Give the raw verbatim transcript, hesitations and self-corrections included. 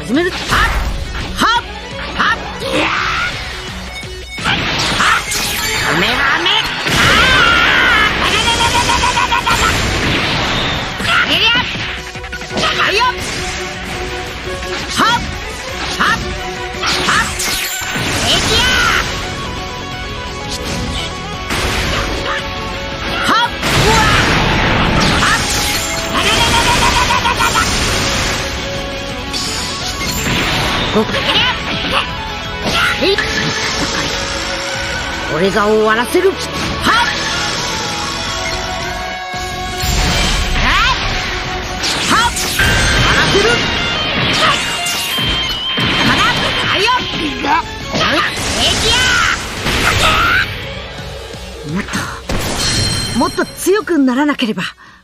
始める。はっはっはっはっおめがめあげりゃあいよはっはっはっえきやはっうわはっあげりゃえい俺が終わらせる。はっはっ終わらせる。まだあいよ平気や。もっともっと強くならなければ。